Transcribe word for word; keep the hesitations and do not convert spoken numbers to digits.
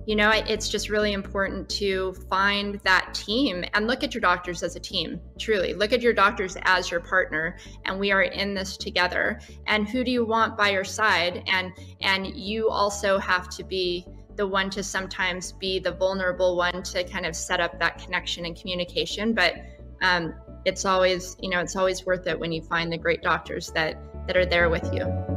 you know, it's just really important to find that team and look at your doctors as a team. Truly look at your doctors as your partner, and we are in this together. And who do you want by your side? And and you also have to be the one to sometimes be the vulnerable one to kind of set up that connection and communication. But um, it's always, you know, it's always worth it when you find the great doctors that that are there with you.